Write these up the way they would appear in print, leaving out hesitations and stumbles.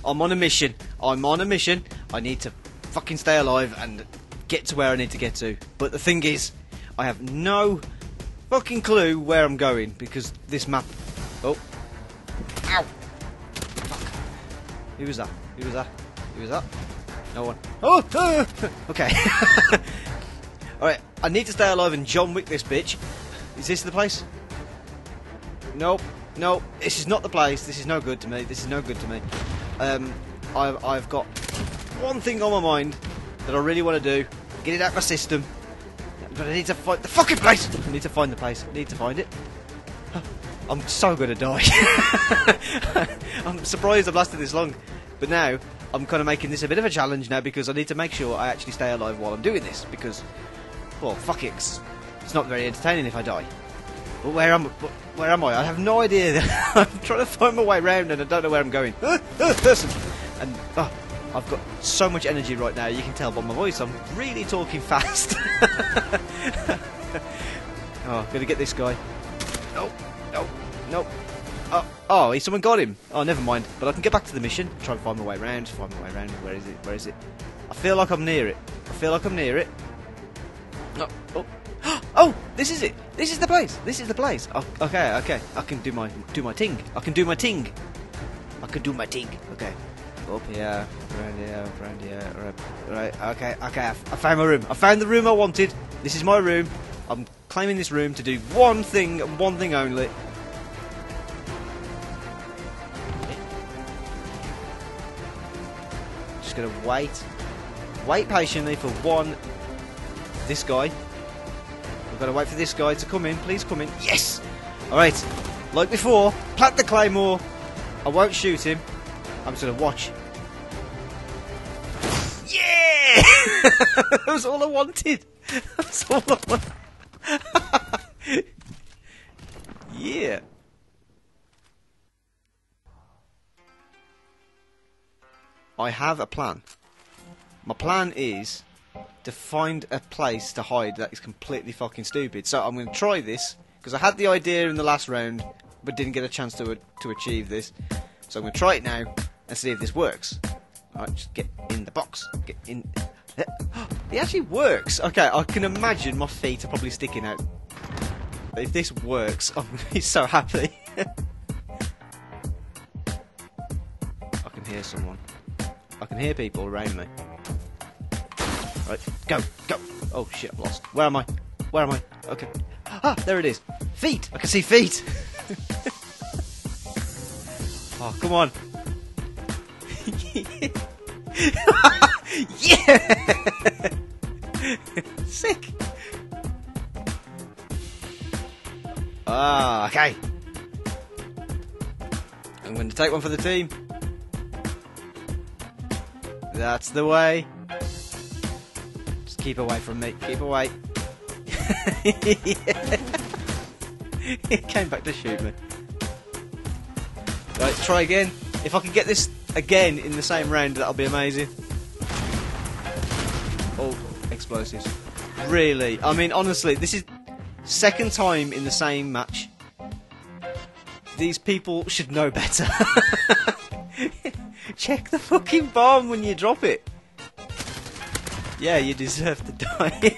I'm on a mission. I'm on a mission. I need to fucking stay alive and get to where I need to get to. But the thing is, I have no fucking clue where I'm going because this map... Oh. Ow. Fuck. Who was that? Who was that? Who was that? No one. Oh! Okay. Alright, I need to stay alive and John Wick this bitch. Is this the place? Nope. No, this is not the place. This is no good to me. This is no good to me. I've got one thing on my mind that I really want to do. Get it out of my system. But I need to find the fucking place. I need to find the place. I need to find it. I'm so gonna die. I'm surprised I've lasted this long. But now, I'm kind of making this a bit of a challenge now because I need to make sure I actually stay alive while I'm doing this. Because, well, fuck it. It's not very entertaining if I die. But where am I? I have no idea. I'm trying to find my way around and I don't know where I'm going. Person! And I've got so much energy right now, you can tell by my voice, I'm really talking fast. Oh, gonna get this guy. No, no, no. Oh, someone got him. Oh, never mind. But I can get back to the mission, try and find my way around, Where is it? Where is it? I feel like I'm near it. I feel like I'm near it. No. Oh. Oh, this is it. This is the place. This is the place. Oh, okay, okay. I can do my ting. I can do my ting. I can do my ting. Okay. Up here, around here. Right. Okay. Okay. I found my room. I found the room I wanted. This is my room. I'm claiming this room to do one thing and one thing only. Just gonna wait patiently for this guy. We've got to wait for this guy to come in. Please come in. Yes! Alright. Like before, plant the claymore. I won't shoot him. I'm just going to watch. Yeah! That was all I wanted. That's all I wanted. Yeah. I have a plan. My plan is to find a place to hide that is completely fucking stupid. So I'm going to try this, because I had the idea in the last round, but didn't get a chance to achieve this. So I'm going to try it now, and see if this works. Alright, just get in the box. Get in. It actually works! Okay, I can imagine my feet are probably sticking out. If this works, I'm going to be so happy. I can hear someone. I can hear people around me. Right, go, go. Oh shit, I'm lost. Where am I? Where am I? Okay. Ah, there it is. Feet! I can see feet! Oh, come on. Yeah! Sick! Ah, okay. I'm going to take one for the team. That's the way. Keep away from me. Keep away. He came back to shoot me. Right, try again. If I can get this again in the same round, that'll be amazing. Oh, explosives. Really? I mean, honestly, this is second time in the same match. These people should know better. Check the fucking bomb when you drop it. Yeah, you deserve to die.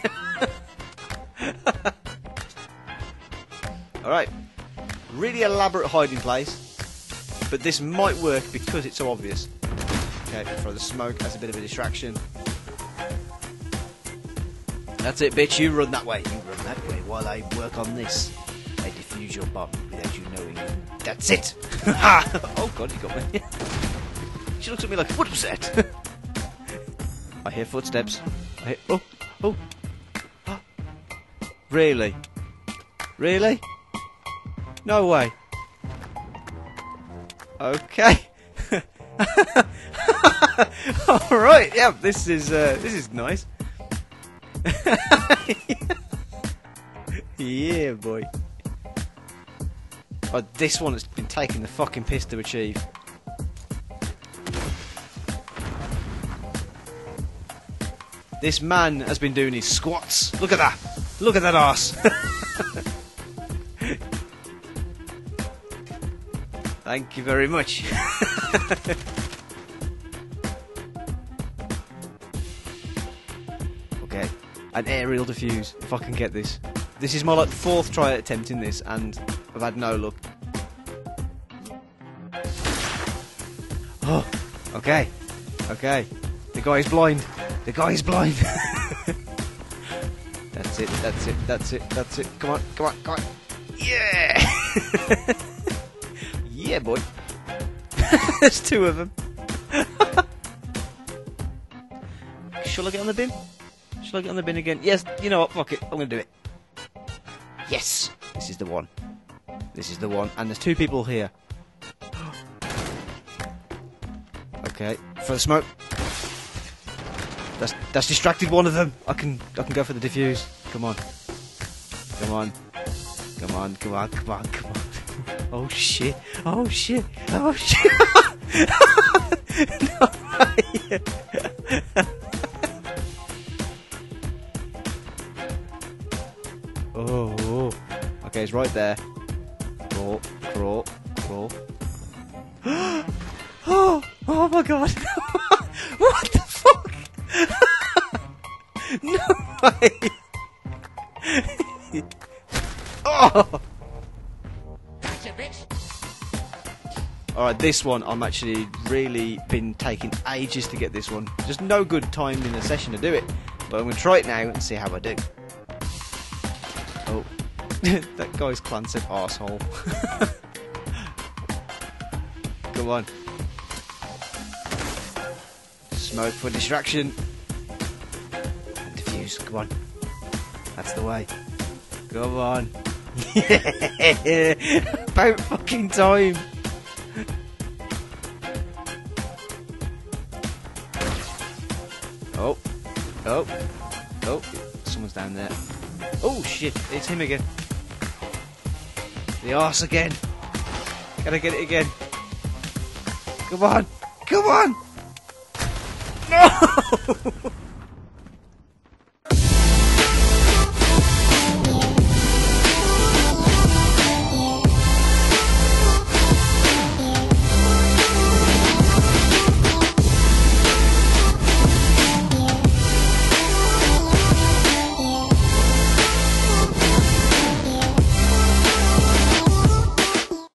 Alright. Really elaborate hiding place. But this might work because it's so obvious. Okay, throw the smoke as a bit of a distraction. That's it, bitch. You run that way. You run that way while I work on this. I defuse your bomb without you knowing. That's it. Oh god, you got me. She looks at me like, what was that? I hear footsteps. Oh. Really? Really? No way. Okay. Alright, yeah, this is nice. Yeah, boy. Oh, this one has been taking the fucking piss to achieve. This man has been doing his squats. Look at that. Look at that arse. Thank you very much. an aerial defuse, if I can get this. This is my like 4th try at attempting this, and I've had no luck. Oh, okay, okay. The guy's blind. The guy's blind. That's it, that's it, that's it, that's it. Come on, come on, come on. Yeah! Yeah, boy. There's 2 of them. Shall I get on the bin? Shall I get on the bin again? Yes, you know what, fuck it, I'm gonna do it. Yes! This is the one. This is the one. And there's 2 people here. Okay, for the smoke. That's distracted one of them. I can go for the defuse. Come on. Come on. Come on, come on, come on, come on. Oh shit. Oh shit. Oh shit. No way. Oh. Okay, it's right there. Crawl, crawl, crawl. Oh my god. What the fuck? No way. Oh. Alright, this one I'm actually really been taking ages to get this one. Just no good time in the session to do it. But I'm going to try it now and see how I do. Oh. That guy's clan said arsehole. Come on. Smoke for distraction. And defuse, come on. That's the way. Come on. Yeah! About fucking time. Oh. Oh. Oh. Someone's down there. Oh shit, it's him again. The arse again. Gotta get it again. Come on. Come on. No!